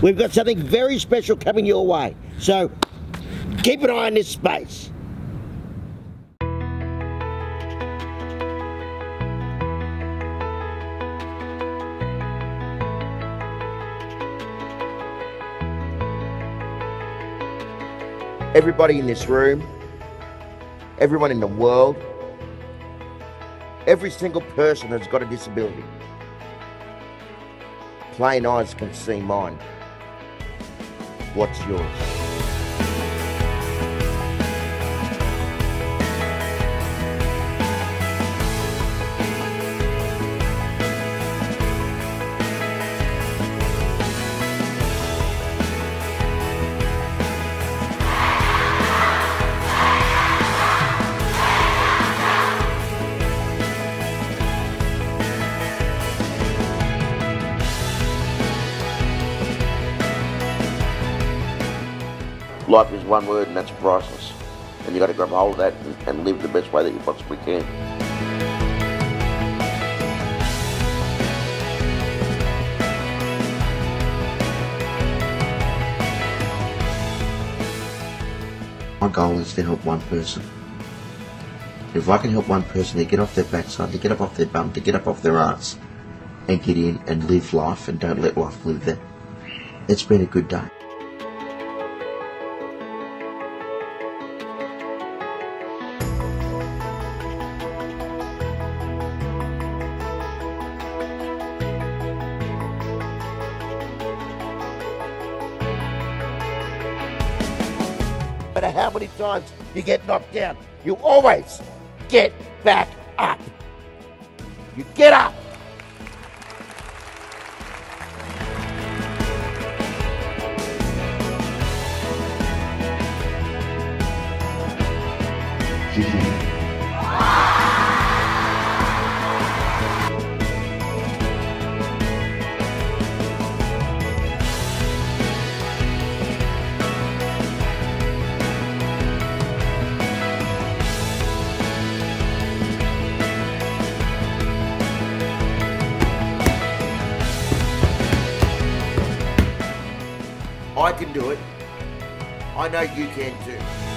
We've got something very special coming your way. So keep an eye on this space. Everybody in this room, everyone in the world, every single person has got a disability. Plain eyes can see mine. What's yours? Life is one word, and that's priceless. And you've got to grab hold of that and live the best way that you possibly can. My goal is to help one person. If I can help one person to get off their backside, to get up off their bum, to get up off their arse, and get in and live life and don't let life live them, it's been a good day. No matter how many times you get knocked down, you always get back up. You get up. I can do it. I know you can too.